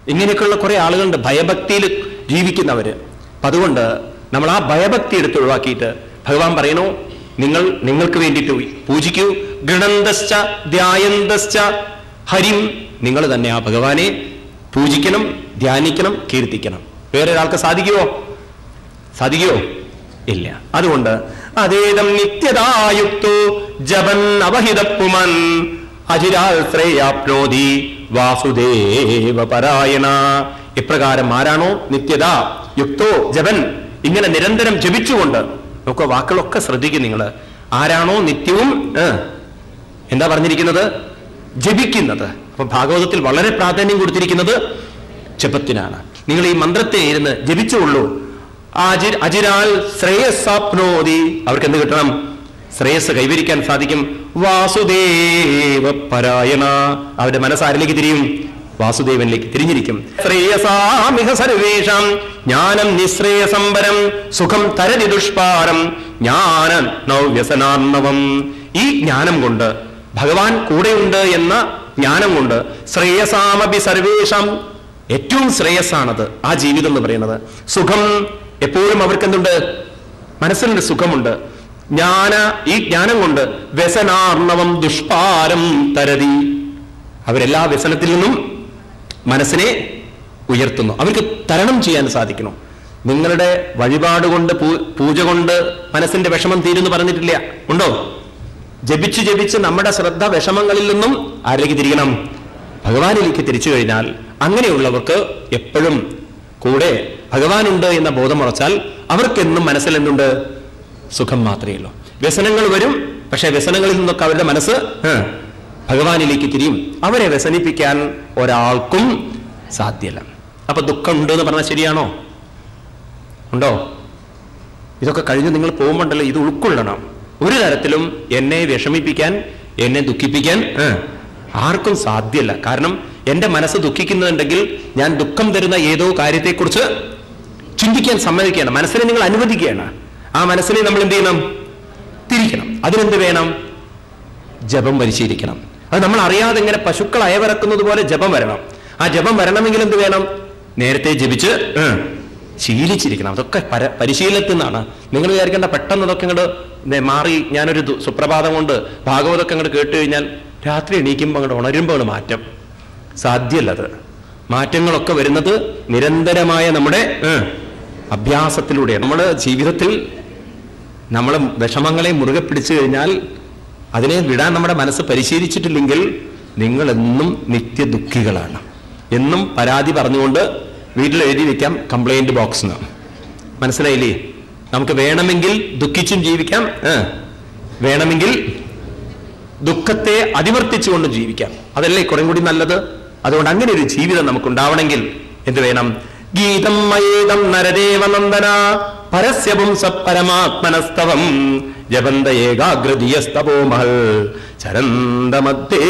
ഇങ്ങനെയൊക്കെയുള്ള കുറെ ആളുകളുണ്ട് ഭയഭക്തിയിൽ ജീവിക്കുന്നവര്. അപ്പം അതുകൊണ്ട് നമ്മൾ ആ ഭയഭക്തി എടുത്ത് ഒഴിവാക്കിയിട്ട് ഭഗവാൻ പറയണു, നിങ്ങൾക്ക് വേണ്ടിയിട്ട് പൂജിക്കൂ. ഗൃണന്തശ്ച ധ്യായന്തശ്ച ഹരിം. നിങ്ങൾ തന്നെ ആ ഭഗവാനെ പൂജിക്കണം, ധ്യാനിക്കണം, കീർത്തിക്കണം. വേറെ ഒരാൾക്ക് സാധിക്കുമോ? ഇല്ല. അതുകൊണ്ട് അതേതം നിത്യതായുക്തോ ജപൻ അവഹിതപ്പുമൻ അജിരാൽ ശ്രേയാപ്നോതി വാസുദേവ പരായണ. ഇപ്രകാരം ആരാണോ നിത്യത യുക്തോ ജപൻ, ഇങ്ങനെ നിരന്തരം ജപിച്ചുകൊണ്ട്, നോക്കുക വാക്കുകളൊക്കെ ശ്രദ്ധിക്കും നിങ്ങൾ, ആരാണോ നിത്യവും എന്താ പറഞ്ഞിരിക്കുന്നത്? ജപിക്കുന്നത്. അപ്പൊ ഭാഗവതത്തിൽ വളരെ പ്രാധാന്യം കൊടുത്തിരിക്കുന്നത് ജപത്തിനാണ്. നിങ്ങൾ ഈ മന്ത്രത്തെ ഇരുന്ന് ജപിച്ചുകൊള്ളൂ. അജിരാൽ ശ്രേയസ്സാപ്നോതി, അവർക്ക് എന്ത് കിട്ടണം? ശ്രേയസ് കൈവരിക്കാൻ സാധിക്കും. വാസുദേവ പരായണ, അവരുടെ മനസ്സാരിലേക്ക് തിരിയും? വാസുദേവനിലേക്ക് തിരിഞ്ഞിരിക്കും. ശ്രേയസാമിഹ സർവേഷാം ജ്ഞാനം നിശ്രേയസംബരം സുഖം തരതി ദുഷ്പാരം ജ്ഞാന നവ്യസനാർണവം. ഈ ജ്ഞാനം കൊണ്ട്, ഭഗവാൻ കൂടെയുണ്ട് എന്ന ജ്ഞാനം കൊണ്ട്, ശ്രേയസാമപി സർവേഷാം, ഏറ്റവും ശ്രേയസ്സാണത് ആ ജീവിതം എന്ന് പറയുന്നത്. സുഖം, എപ്പോഴും അവർക്ക് എന്തുണ്ട്? മനസ്സിന് സുഖമുണ്ട്. ഈ ജ്ഞാനം കൊണ്ട് വ്യസനാർണവം ദുഷ്പാരം തരതി, അവരെല്ലാ വ്യസനത്തിൽ നിന്നും മനസ്സിനെ ഉയർത്തുന്നു. അവർക്ക് തരണം ചെയ്യാൻ സാധിക്കണം. നിങ്ങളുടെ വഴിപാട് കൊണ്ട്, പൂജ കൊണ്ട് മനസ്സിന്റെ വിഷമം തീരുന്നു പറഞ്ഞിട്ടില്ല, ഉണ്ടോ? ജപിച്ച് നമ്മുടെ ശ്രദ്ധ വിഷമങ്ങളിൽ നിന്നും ആരിലേക്ക് തിരിയണം? ഭഗവാനിലേക്ക് തിരിച്ചു കഴിഞ്ഞാൽ അങ്ങനെയുള്ളവർക്ക് എപ്പോഴും കൂടെ ഭഗവാനുണ്ട് എന്ന ബോധം ഉറച്ചാൽ അവർക്കെന്നും മനസ്സിൽ എന്തുണ്ട്? സുഖം മാത്രമേ ഉള്ളൂ. വ്യസനങ്ങൾ വരും, പക്ഷെ വ്യസനങ്ങളിൽ നിന്നൊക്കെ അവരുടെ മനസ്സ് ഭഗവാനിലേക്ക് തിരിയും. അവരെ വ്യസനിപ്പിക്കാൻ ഒരാൾക്കും സാധ്യമല്ല. അപ്പൊ ദുഃഖം ഉണ്ട് എന്ന് പറഞ്ഞാൽ ശരിയാണോ? ഉണ്ടോ? ഇതൊക്കെ കഴിഞ്ഞ് നിങ്ങൾ പോകുമ്പോണ്ടല്ലോ ഇത് ഉൾക്കൊള്ളണം. ഒരു തരത്തിലും എന്നെ വിഷമിപ്പിക്കാൻ, എന്നെ ദുഃഖിപ്പിക്കാൻ ആർക്കും സാധ്യമല്ല. കാരണം എന്റെ മനസ്സ് ദുഃഖിക്കുന്നുണ്ടെങ്കിൽ ഞാൻ ദുഃഖം തരുന്ന ഏതോ കാര്യത്തെക്കുറിച്ച് ചിന്തിക്കാൻ സമ്മതിക്കുകയാണ്. മനസ്സിനെ നിങ്ങൾ അനുവദിക്കുകയാണ്. ആ മനസ്സിനെ നമ്മൾ എന്ത് ചെയ്യണം? തിരിക്കണം. അതിനെന്ത് വേണം? ജപം പരിശീലിക്കണം. അത് നമ്മൾ അറിയാതെ ഇങ്ങനെ പശുക്കൾ അയവിറക്കുന്നത് പോലെ ജപം വരണം. ആ ജപം വരണമെങ്കിൽ എന്ത് വേണം? നേരത്തെ ജപിച്ച് ശീലിച്ചിരിക്കണം. അതൊക്കെ പരിശീലനത്തിൽ നിന്നാണ്. നിങ്ങൾ വിചാരിക്കേണ്ട പെട്ടെന്ന് അതൊക്കെ അങ്ങോട്ട് മാറി ഞാനൊരു സുപ്രഭാതം കൊണ്ട് ഭാഗവതമൊക്കെ അങ്ങോട്ട് കേട്ട് കഴിഞ്ഞാൽ രാത്രി എണീക്കുമ്പോൾ അങ്ങോട്ട് ഉണരുമ്പോൾ മാറ്റം സാധ്യമല്ലത്. മാറ്റങ്ങളൊക്കെ വരുന്നത് നിരന്തരമായ നമ്മുടെ അഭ്യാസത്തിലൂടെയാണ്. നമ്മുടെ ജീവിതത്തിൽ നമ്മൾ വിഷമങ്ങളെ മുറുകെ പിടിച്ചു കഴിഞ്ഞാൽ, അതിനെ വിടാൻ നമ്മുടെ മനസ്സ് പരിശീലിച്ചിട്ടില്ലെങ്കിൽ നിങ്ങൾ എന്നും നിത്യ ദുഃഖികളാണ്. എന്നും പരാതി പറഞ്ഞുകൊണ്ട് വീട്ടിൽ എഴുതി വെക്കാം കംപ്ലൈന്റ് ബോക്സ്. മനസ്സിലായില്ലേ? നമുക്ക് വേണമെങ്കിൽ ദുഃഖിച്ചും ജീവിക്കാം, വേണമെങ്കിൽ ദുഃഖത്തെ അതിവർത്തിച്ചുകൊണ്ട് ജീവിക്കാം. അതല്ലേ കുറേ കൂടി നല്ലത്? അതുകൊണ്ട് അങ്ങനെ ഒരു ജീവിതം നമുക്കുണ്ടാവണമെങ്കിൽ എന്ത് വേണം? ഗീതം മയേതം നരദേവനന്ദന പരസ്യവും സപരമാത്മനസ്തവം ജപന്ത ഏകാഗ്രധിയസ്തപോ മഹൽ ചരന്തമധ്യേ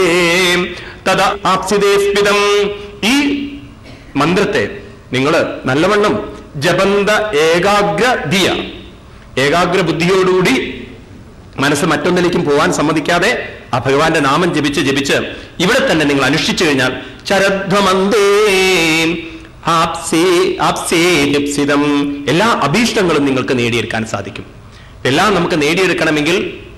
തദ ആപ്സിതേസ്പിതം. ഈ മന്ത്രത്തെ നിങ്ങൾ നല്ലവണ്ണം ജപന്ത ഏകാഗ്രധിയ, ഏകാഗ്ര ബുദ്ധിയോടുകൂടി മനസ്സ് മറ്റൊന്നിലേക്കും പോകാൻ സമ്മതിക്കാതെ ആ ഭഗവാന്റെ നാമം ജപിച്ച് ജപിച്ച് ഇവിടെ തന്നെ നിങ്ങൾ അനുഷ്ഠിച്ചു കഴിഞ്ഞാൽ ചരധ്വമന്തേ എല്ലാ അഭീഷ്ടങ്ങളും നിങ്ങൾക്ക് നേടിയെടുക്കാൻ സാധിക്കും. എല്ലാം നമുക്ക് നേടിയെടുക്കണമെങ്കിൽ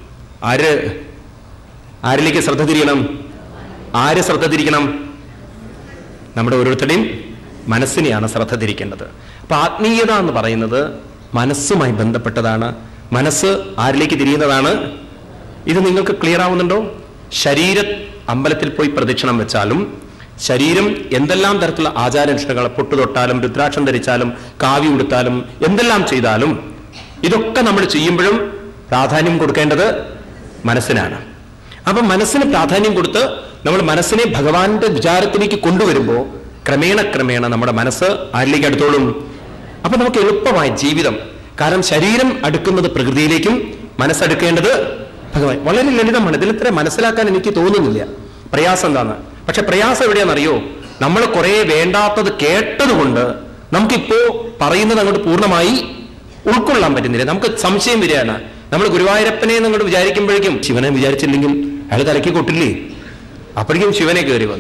ആരിലേക്ക് ശ്രദ്ധ തിരിയണം? ആര് ശ്രദ്ധ തിരിക്കണം? നമ്മുടെ ഓരോരുത്തരുടെയും മനസ്സിനെയാണ് ശ്രദ്ധ തിരിക്കേണ്ടത്. അപ്പൊ ആത്മീയത എന്ന് പറയുന്നത് മനസ്സുമായി ബന്ധപ്പെട്ടതാണ്. മനസ്സ് ആരിലേക്ക് തിരിയുന്നതാണ്? ഇത് നിങ്ങൾക്ക് ക്ലിയർ ആവുന്നുണ്ടോ? അമ്പലത്തിൽ പോയി പ്രദക്ഷിണം വെച്ചാലും, ശരീരം എന്തെല്ലാം തരത്തിലുള്ള ആചാരാനുഷ്ഠാനങ്ങൾ, പൊട്ടു തൊട്ടാലും രുദ്രാക്ഷം ധരിച്ചാലും കാവ്യ ഉടുത്താലും എന്തെല്ലാം ചെയ്താലും ഇതൊക്കെ നമ്മൾ ചെയ്യുമ്പോഴും പ്രാധാന്യം കൊടുക്കേണ്ടത് മനസ്സിനാണ്. അപ്പൊ മനസ്സിന് പ്രാധാന്യം കൊടുത്ത് നമ്മൾ മനസ്സിനെ ഭഗവാന്റെ വിചാരത്തിലേക്ക് കൊണ്ടുവരുമ്പോൾ ക്രമേണ നമ്മുടെ മനസ്സ് ആരിലേക്ക് അടുത്തോളും? അപ്പൊ നമുക്ക് എളുപ്പമായ ജീവിതം. കാരണം ശരീരം അടുക്കുന്നത് പ്രകൃതിയിലേക്കും മനസ്സടുക്കേണ്ടത് ഭഗവാൻ. വളരെ ലളിതമാണ്. ഇതിൽ ഇത്ര മനസ്സിലാക്കാൻ എനിക്ക് തോന്നുന്നില്ല. പ്രയാസം എന്താണ്? പക്ഷെ പ്രയാസം എവിടെയാണെന്നറിയോ? നമ്മൾ കുറെ വേണ്ടാത്തത് കേട്ടതുകൊണ്ട് നമുക്കിപ്പോ പറയുന്നത് അങ്ങോട്ട് പൂർണ്ണമായി ഉൾക്കൊള്ളാൻ പറ്റുന്നില്ല. നമുക്ക് സംശയം വരികയാണ്. നമ്മൾ ഗുരുവായൂരപ്പനെ അങ്ങോട്ട് വിചാരിക്കുമ്പോഴേക്കും ശിവനെ വിചാരിച്ചില്ലെങ്കിൽ അയാൾ തലയ്ക്ക് കൊട്ടില്ലേ? അപ്പോഴേക്കും ശിവനെ കയറി വന്നു.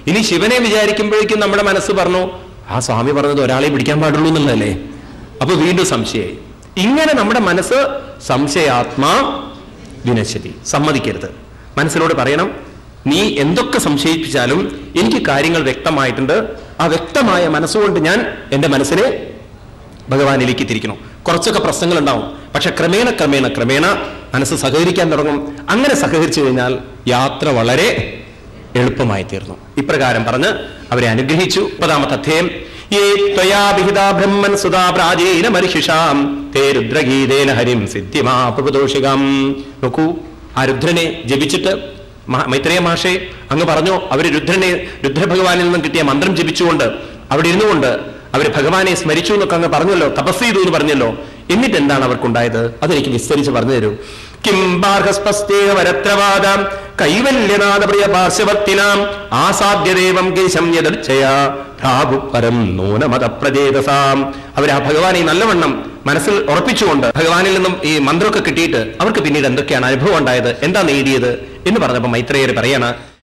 ഇനി ശിവനെ വിചാരിക്കുമ്പോഴേക്കും നമ്മുടെ മനസ്സ് പറഞ്ഞു ആ സ്വാമി പറഞ്ഞത് ഒരാളെ പിടിക്കാൻ പാടുള്ളൂ എന്നുള്ളതല്ലേ. അപ്പൊ വീണ്ടും സംശയമായി. ഇങ്ങനെ നമ്മുടെ മനസ്സ് സംശയാത്മാ വിനശ്യതി. സമ്മതിക്കരുത്. മനസ്സിനോട് പറയണം, നീ എന്തൊക്കെ സംശയിപ്പിച്ചാലും എനിക്ക് കാര്യങ്ങൾ വ്യക്തമായിട്ടുണ്ട്. ആ വ്യക്തമായ മനസ്സുകൊണ്ട് ഞാൻ എൻ്റെ മനസ്സിനെ ഭഗവാനിലേക്ക് തിരിക്കണം. കുറച്ചൊക്കെ പ്രശ്നങ്ങൾ ഉണ്ടാവും, പക്ഷെ ക്രമേണ ക്രമേണ ക്രമേണ മനസ്സ് സഹകരിക്കാൻ തുടങ്ങും. അങ്ങനെ സഹകരിച്ചു കഴിഞ്ഞാൽ യാത്ര വളരെ എളുപ്പമായി തീർന്നു. ഇപ്രകാരം പറഞ്ഞ് അവരെ അനുഗ്രഹിച്ചു. 10-ാമത്തെ അധ്യായം. യേ ത്വയാ വിഹിതാ ബ്രഹ്മൻ സുതാ പ്രാചീന മരിഷിഷാം തേ രുദ്രഗീതേന ഹരിം സിദ്ധിമാ പ്രഭുദോഷികം. നോക്കൂ, ആ രുദ്രനെ ജപിച്ചിട്ട് മൈത്രേയ മഹർഷി അങ്ങ് പറഞ്ഞു, അവര് രുദ്രഭഗവാനിൽ നിന്നും കിട്ടിയ മന്ത്രം ജപിച്ചുകൊണ്ട് അവിടെ ഇരുന്നുകൊണ്ട് അവര് ഭഗവാനെ സ്മരിച്ചു എന്നൊക്കെ അങ്ങ് പറഞ്ഞല്ലോ, തപസ് ചെയ്തു എന്ന് പറഞ്ഞല്ലോ. എന്നിട്ട് എന്താണ് അവർക്കുണ്ടായത്? അതെനിക്ക് വിസ്തരിച്ച് പറഞ്ഞു തരൂ. കിം ബാർഹസ്പസ്തേന വരത്രവാദം കൈവല്യനാഥ പ്രിയ പാർശ്വവർത്തിനാം ആസാദ്യദേവം കേശം യദർച്ചയാ ഭ്രാഗു പരം നൂനമതപ്രജേതസാം. അവർ ആ ഭഗവാനെ നല്ലവണ്ണം മനസ്സിൽ ഉറപ്പിച്ചുകൊണ്ട് ഭഗവാനിൽ നിന്നും ഈ മന്ത്രമൊക്കെ കിട്ടിയിട്ട് അവർക്ക് പിന്നീട് എന്തൊക്കെയാണ് അനുഭവം ഉണ്ടായത്, എന്താ നേടിയത് എന്ന് പറഞ്ഞപ്പോൾ മൈത്രേയർ പറയാണ്,